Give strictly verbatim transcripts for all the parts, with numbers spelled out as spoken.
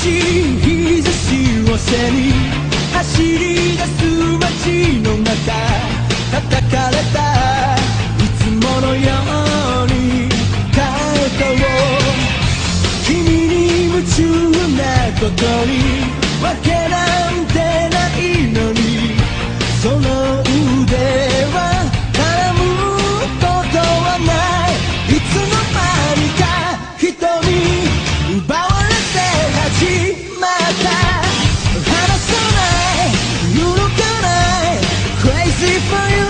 しい日差しを背に走り出す街の中叩かれたいつものように帰ろう君に夢中なことにわけなんてないのにその腕は絡むことはないいつの間にか人に奪われて始まった離さない揺るがない Crazy for you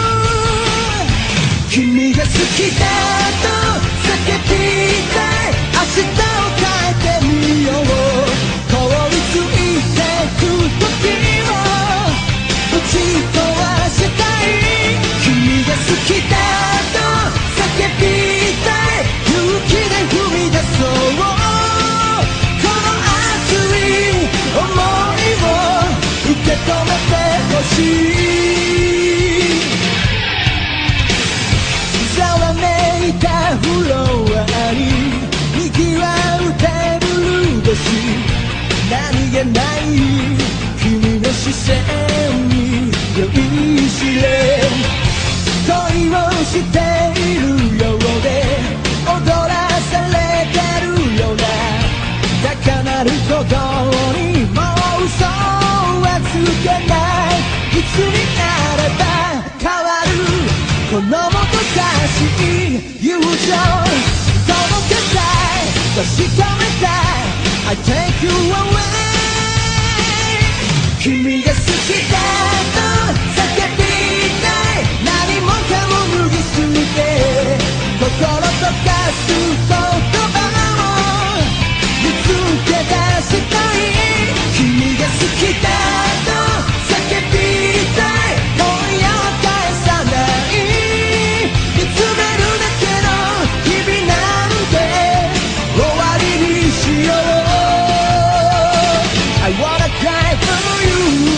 君が好きだと叫びたい明日を変えてみよう凍りついてく時を打ち壊したい君が好きだと叫びたい勇気で踏み出そうこの熱い想いを受け止めてほしいざわめいたフロアに賑わうテーブル越し何気ない君の視線に酔いしれ恋をしているようで踊らされてるような高鳴る鼓動にもう嘘はつけないいつになれば変わるこのもどかしい友情届けたい確かめたい I take you away 君が好きだと叫びたい何もかも脱ぎ捨て心溶かす言葉を見つけ出したい君が好きだと叫びたい今夜は返さない見つめるだけの日々なんて終わりにしよう I wanna cry for you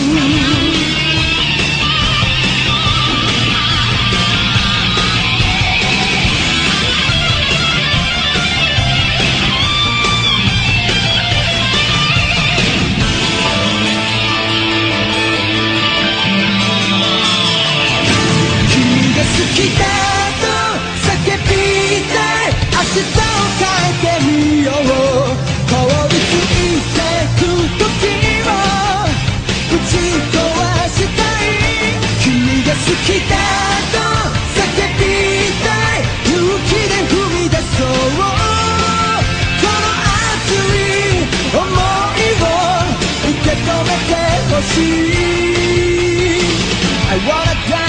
君が好きだと叫びたい明日を変えてみよう凍りついてく時を打ち壊したい君が好きだと叫びたい勇気で踏み出そうこの熱い想いを受け止めてほしい I wanna die